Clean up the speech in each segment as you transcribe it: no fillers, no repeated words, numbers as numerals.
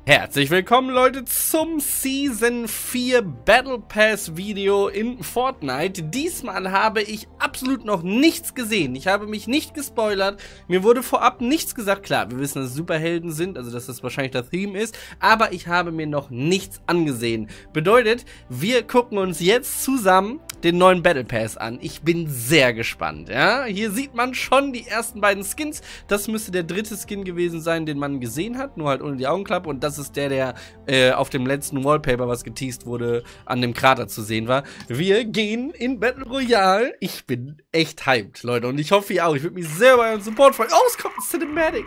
Herzlich willkommen, Leute, zum Season 4 Battle Pass Video in Fortnite. Diesmal habe ich absolut noch nichts gesehen. Ich habe mich nicht gespoilert. Mir wurde vorab nichts gesagt. Klar, wir wissen, dass es Superhelden sind, also dass das wahrscheinlich das Theme ist. Aber ich habe mir noch nichts angesehen. Bedeutet, wir gucken uns jetzt zusammen den neuen Battle Pass an. Ich bin sehr gespannt, ja. Hier sieht man schon die ersten beiden Skins. Das müsste der dritte Skin gewesen sein, den man gesehen hat, nur halt ohne die Augenklappe. Und das ist der auf dem letzten Wallpaper, was geteased wurde, an dem Krater zu sehen war. Wir gehen in Battle Royale. Ich bin echt hyped, Leute. Und ich hoffe, ihr auch. Ich würde mich sehr über euren Support freuen. Oh, es kommt ein Cinematic.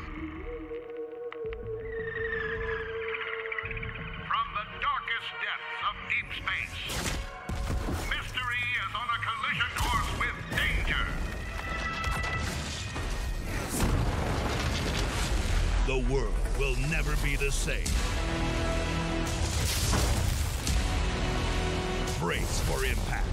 The world will never be the same. Brace for impact.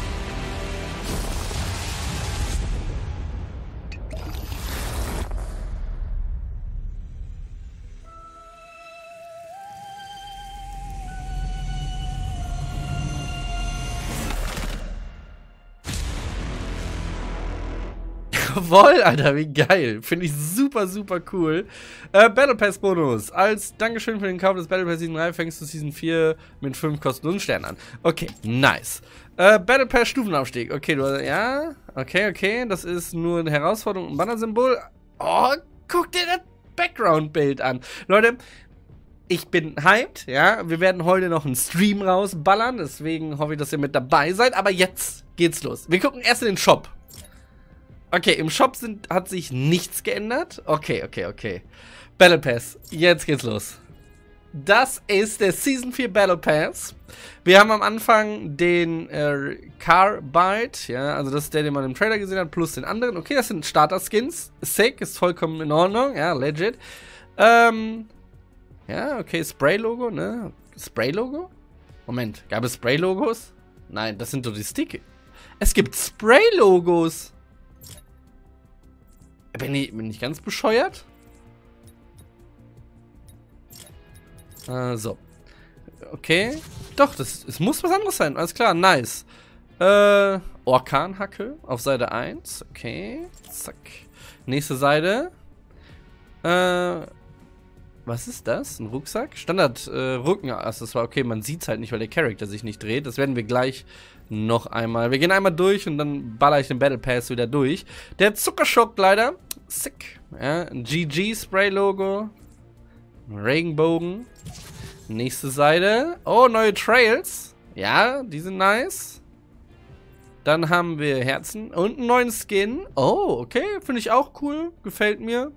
Jawohl, Alter, wie geil. Finde ich super, super cool. Battle Pass Bonus. Als Dankeschön für den Kauf des Battle Pass Season 3 fängst du Season 4 mit 5 kostenlosen Sternen an. Okay, nice. Battle Pass Stufenaufstieg. Okay, ja. Okay. Das ist nur eine Herausforderung und Banner-Symbol. Oh, guck dir das Background-Bild an. Leute, ich bin hyped, ja. Wir werden heute noch einen Stream rausballern. Deswegen hoffe ich, dass ihr mit dabei seid. Aber jetzt geht's los. Wir gucken erst in den Shop. Okay, im Shop hat sich nichts geändert. Okay. Battle Pass, jetzt geht's los. Das ist der Season 4 Battle Pass. Wir haben am Anfang den Carbide, ja, also das ist der, den man im Trailer gesehen hat, plus den anderen. Okay, das sind Starter-Skins. Sick, ist vollkommen in Ordnung, ja, legit. Ja, okay, Spray-Logo, ne? Spray-Logo? Moment, gab es Spray-Logos? Nein, das sind doch die Sticker. Es gibt Spray-Logos. Bin ich ganz bescheuert? So. Okay. Doch, es muss was anderes sein. Alles klar, nice. Orkanhacke auf Seite 1. Okay. Zack. Nächste Seite. Was ist das? Ein Rucksack? Standard Rückenaccessoire. Okay, man sieht es halt nicht, weil der Charakter sich nicht dreht. Das werden wir gleich noch einmal. Wir gehen einmal durch und dann baller ich den Battle Pass wieder durch. Der Zuckerschock leider. Sick. Ja, ein GG-Spray-Logo. Regenbogen. Nächste Seite. Oh, neue Trails. Ja, die sind nice. Dann haben wir Herzen und einen neuen Skin. Oh, okay. Finde ich auch cool. Gefällt mir.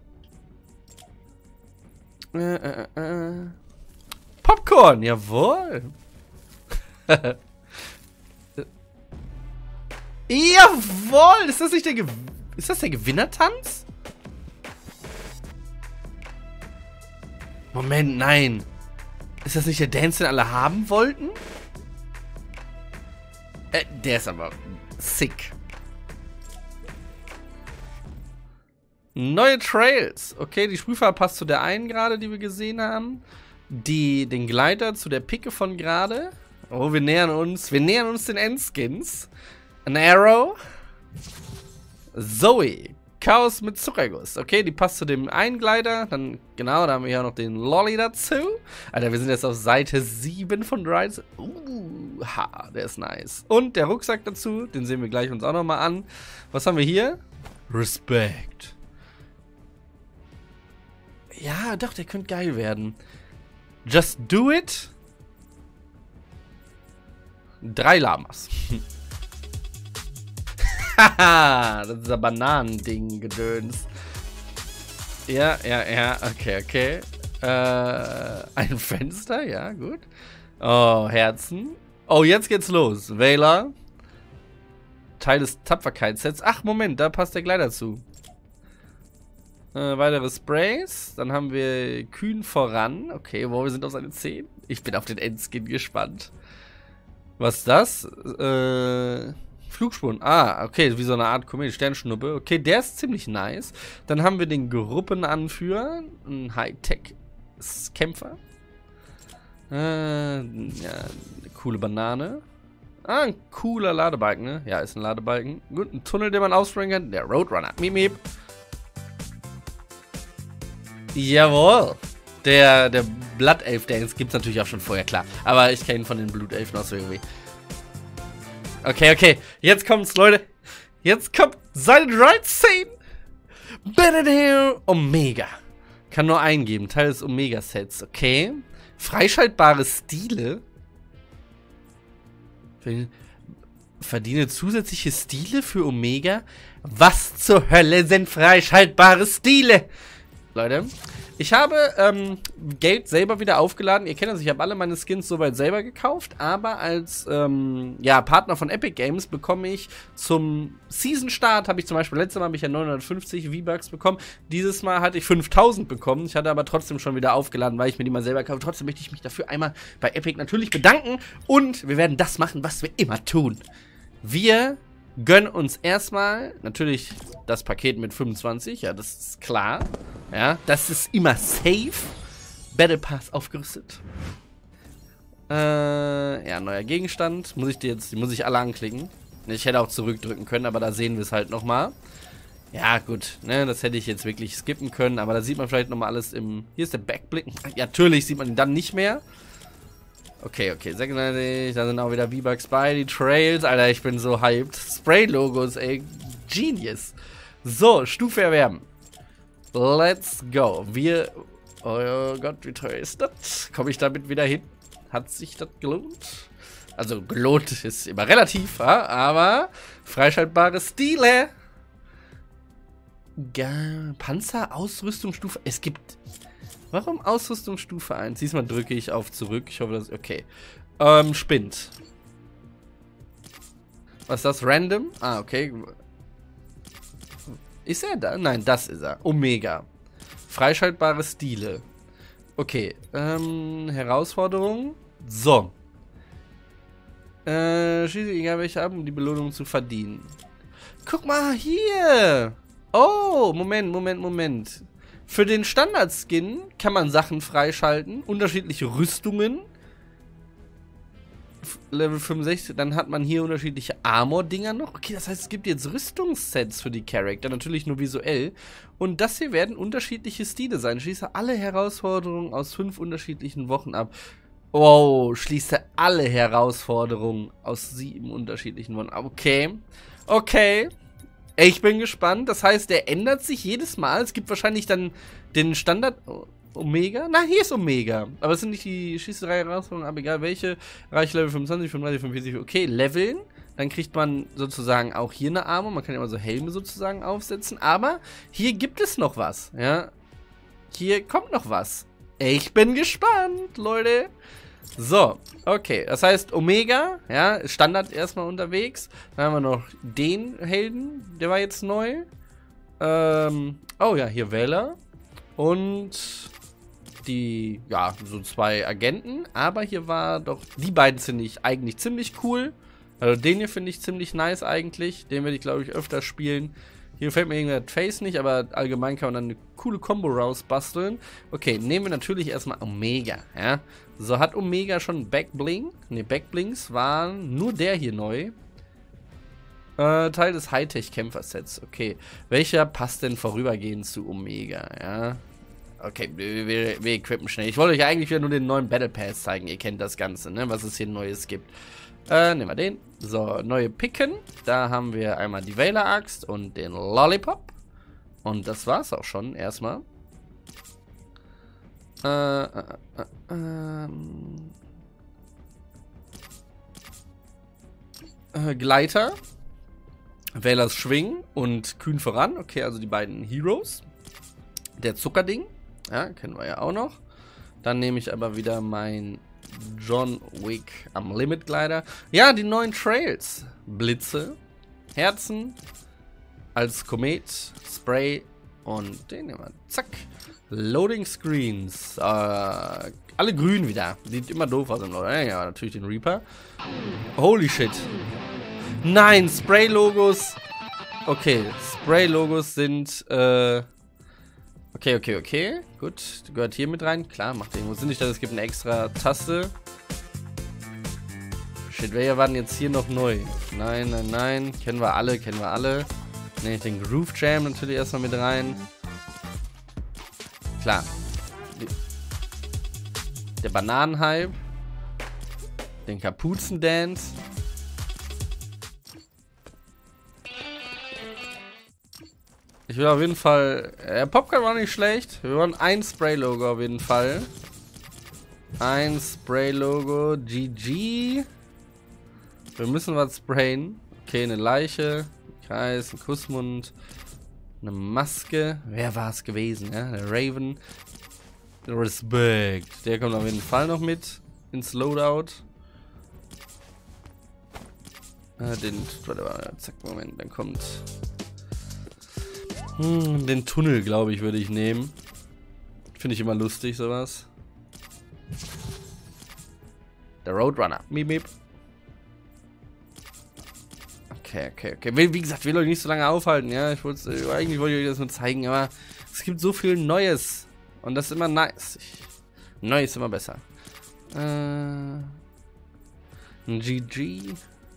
Popcorn, jawohl. Jawohl. Ist das nicht ist das der Gewinnertanz? Moment, nein. Ist das nicht der Dance, den alle haben wollten? Der ist aber sick. Neue Trails. Okay, die Sprühfarbe passt zu der einen gerade, die wir gesehen haben. Den Gleiter zu der Picke von gerade. Oh, wir nähern uns den Endskins. Ein Arrow. Zoe. Chaos mit Zuckerguss. Okay, die passt zu dem einen Gleiter. Dann, genau, da haben wir ja noch den Lolly dazu. Alter, wir sind jetzt auf Seite 7 von Rise. Der ist nice. Und der Rucksack dazu, den sehen wir gleich uns auch nochmal an. Was haben wir hier? Respect. Ja, doch, der könnte geil werden. Just do it. 3 Lamas. Haha, das ist ein Bananending-Gedöns. Ja, okay. Ein Fenster, ja, gut. Oh, Herzen. Oh, jetzt geht's los. Wähler. Teil des Tapferkeitssets. Ach, Moment, da passt der Gleiter zu. Weitere Sprays. Dann haben wir Kühn voran. Okay, wir sind auf Seite 10. Ich bin auf den Endskin gespannt. Was ist das? Flugspuren. Ah, okay, wie so eine Art Komet, Sternschnuppe. Okay, der ist ziemlich nice. Dann haben wir den Gruppenanführer, ein Hightech-Kämpfer. Ja, eine coole Banane. Ah, ein cooler Ladebalken, ne? Ja, ist ein Ladebalken. Gut, ein Tunnel, den man ausspringen kann. Der Roadrunner. Miep, miep. Jawohl. Der Blood Elf, der gibt's natürlich auch schon vorher, klar. Aber ich kenne ihn von den Blutelfen aus irgendwie. Okay. Jetzt kommt's, Leute. Jetzt kommt seine Ride-Szene. Benedil Omega. Kann nur eingeben. Teil des Omega-Sets. Okay. Freischaltbare Stile. Verdiene zusätzliche Stile für Omega? Was zur Hölle sind freischaltbare Stile? Leute, ich habe Geld selber wieder aufgeladen. Ihr kennt das, ich habe alle meine Skins soweit selber gekauft. Aber als Partner von Epic Games bekomme ich zum Season-Start, habe ich zum Beispiel, letztes Mal habe ich ja 950 V-Bucks bekommen. Dieses Mal hatte ich 5000 bekommen. Ich hatte aber trotzdem schon wieder aufgeladen, weil ich mir die mal selber kaufe. Trotzdem möchte ich mich dafür einmal bei Epic natürlich bedanken. Und wir werden das machen, was wir immer tun. Wir gönnen uns erstmal natürlich das Paket mit 25. Ja, das ist klar. Ja, das ist immer safe. Battle Pass aufgerüstet. Ja, neuer Gegenstand. Muss ich alle anklicken. Ich hätte auch zurückdrücken können, aber da sehen wir es halt nochmal. Ja, gut, ne, das hätte ich jetzt wirklich skippen können, aber da sieht man vielleicht nochmal alles im... Hier ist der Backblick. Ja, natürlich sieht man ihn dann nicht mehr. Okay, 96, da sind auch wieder V-Bucks bei, die Trails. Alter, ich bin so hyped. Spray-Logos, ey, Genius. So, Stufe erwerben. Let's go. Oh Gott, wie teuer ist das? Komme ich damit wieder hin? Hat sich das gelohnt? Also, gelohnt ist immer relativ, ja? Aber freischaltbare Stile. Panzer, Ausrüstungsstufe. Es gibt... Warum Ausrüstungsstufe 1? Diesmal drücke ich auf zurück. Ich hoffe, das ist okay. Spinnt. Was ist das? Random? Ah, okay. Ist er da? Nein, das ist er. Omega. Freischaltbare Stile. Okay. Herausforderung. So. Schieße egal welche ab, um die Belohnung zu verdienen. Guck mal hier. Oh, Moment. Für den Standard-Skin kann man Sachen freischalten. Unterschiedliche Rüstungen. Level 65, dann hat man hier unterschiedliche Armor-Dinger noch. Okay, das heißt, es gibt jetzt Rüstungssets für die Charakter, natürlich nur visuell. Und das hier werden unterschiedliche Stile sein. Schließe alle Herausforderungen aus 5 unterschiedlichen Wochen ab. Wow, schließe alle Herausforderungen aus 7 unterschiedlichen Wochen ab. Okay. Ich bin gespannt. Das heißt, der ändert sich jedes Mal. Es gibt wahrscheinlich dann den Standard... Omega? Na, hier ist Omega. Aber es sind nicht die Schießerei Herausforderungen, aber egal welche. Reich Level 25, 35, 45. Okay, leveln. Dann kriegt man sozusagen auch hier eine Armor. Man kann ja immer so Helme sozusagen aufsetzen. Aber hier gibt es noch was. Ja. Hier kommt noch was. Ich bin gespannt, Leute. So, okay. Das heißt, Omega, ja, Standard erstmal unterwegs. Dann haben wir noch den Helden. Der war jetzt neu. Oh ja, hier Wähler. Und... die, ja, so 2 Agenten, aber hier war doch, die beiden finde ich eigentlich ziemlich cool. Also den hier finde ich ziemlich nice eigentlich, den werde ich glaube ich öfter spielen. Hier fällt mir irgendwie das Face nicht, aber allgemein kann man dann eine coole Combo rausbasteln. Okay, nehmen wir natürlich erstmal Omega, ja. So, hat Omega schon Backbling? Ne, Backblings waren nur der hier neu. Teil des Hightech-Kämpfer-Sets, okay. Welcher passt denn vorübergehend zu Omega, ja? Okay, wir equippen schnell. Ich wollte euch eigentlich wieder nur den neuen Battle Pass zeigen. Ihr kennt das Ganze, ne? Was es hier Neues gibt. Nehmen wir den. So, neue Picken. Da haben wir einmal die Wähler-Axt und den Lollipop. Und das war's auch schon erstmal. Gleiter. Wählers Schwingen und Kühn voran. Okay, also die beiden Heroes. Der Zuckerding. Ja, kennen wir ja auch noch. Dann nehme ich aber wieder mein John Wick am Limit Glider. Ja, die neuen Trails. Blitze, Herzen, als Komet, Spray und den nehmen wir. Zack. Loading Screens. Alle grün wieder. Sieht immer doof aus im Loader. Ja, natürlich den Reaper. Holy shit. Nein, Spray-Logos. Okay, Spray-Logos sind, Okay. Gut, gehört hier mit rein. Klar, macht irgendwo Sinn. Ich dachte, es gibt eine extra Taste. Shit, welche waren jetzt hier noch neu? Nein. Kennen wir alle. Nehme ich den Groove Jam natürlich erstmal mit rein. Klar. Der Bananenhype. Den Kapuzendance. Ich will auf jeden Fall. Popcorn war nicht schlecht. Wir wollen ein Spray-Logo auf jeden Fall. Ein Spray-Logo. GG. Wir müssen was sprayen. Okay, eine Leiche. Ein Kreis, ein Kussmund. Eine Maske. Wer war es gewesen? Ja? Der Raven. Respect. Der kommt auf jeden Fall noch mit ins Loadout. Zack, Moment, dann kommt den Tunnel, glaube ich, würde ich nehmen. Finde ich immer lustig, sowas. Der Roadrunner. Miep. Okay. Wie gesagt, will euch nicht so lange aufhalten, ja. Eigentlich wollte ich euch das nur zeigen, aber es gibt so viel Neues. Und das ist immer nice. Neu ist immer besser. Ein GG.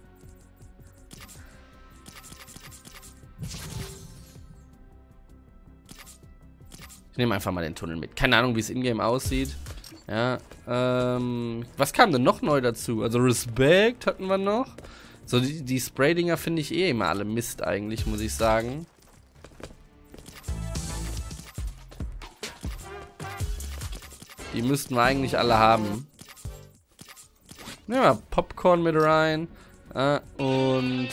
Ich nehme einfach mal den Tunnel mit. Keine Ahnung, wie es in-game aussieht. Ja, was kam denn noch neu dazu? Also Respect hatten wir noch. So, die Spray-Dinger finde ich eh immer alle Mist eigentlich, muss ich sagen. Die müssten wir eigentlich alle haben. Nehmen wir Popcorn mit rein. Und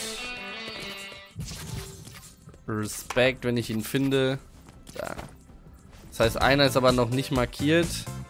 Respect, wenn ich ihn finde. Da. Das heißt, einer ist aber noch nicht markiert.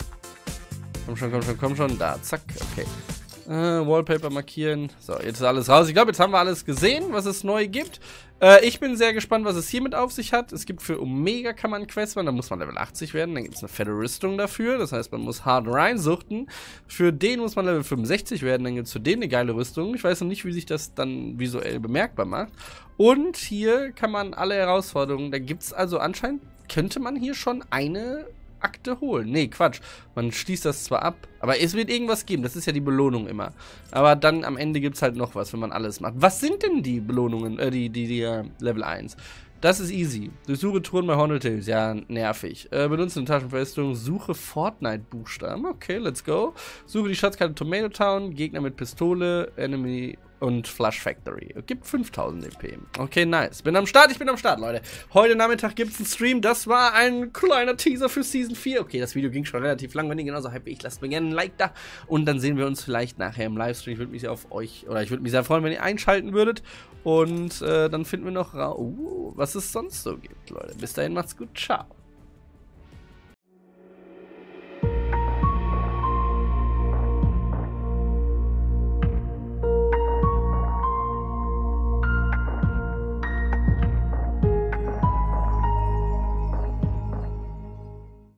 Komm schon. Da, zack, okay. Wallpaper markieren. So, jetzt ist alles raus. Ich glaube, jetzt haben wir alles gesehen, was es neu gibt. Ich bin sehr gespannt, was es hiermit auf sich hat. Es gibt für Omega kann man Quests machen, da muss man Level 80 werden. Dann gibt es eine fette Rüstung dafür. Das heißt, man muss hart reinsuchten. Für den muss man Level 65 werden. Dann gibt es für den eine geile Rüstung. Ich weiß noch nicht, wie sich das dann visuell bemerkbar macht. Und hier kann man alle Herausforderungen, da gibt es also anscheinend, könnte man hier schon eine Akte holen. Nee, Quatsch. Man schließt das zwar ab, aber es wird irgendwas geben. Das ist ja die Belohnung immer. Aber dann am Ende gibt es halt noch was, wenn man alles macht. Was sind denn die Belohnungen, die Level 1? Das ist easy. Durchsuche Truhen bei Horned Hills. Ja, nervig. Benutze eine Taschenfestung. Suche Fortnite-Buchstaben. Okay, let's go. Suche die Schatzkarte Tomato Town. Gegner mit Pistole. Enemy und Flush Factory. Gibt 5000 EP. Okay, nice. Ich bin am Start, Leute. Heute Nachmittag gibt es einen Stream. Das war ein kleiner Teaser für Season 4. Okay, das Video ging schon relativ lang. Wenn ihr genauso hype wie ich, lasst mir gerne ein Like da. Und dann sehen wir uns vielleicht nachher im Livestream. Ich würde mich sehr freuen, wenn ihr einschalten würdet. Und dann finden wir noch raus, was es sonst so gibt, Leute. Bis dahin, macht's gut. Ciao.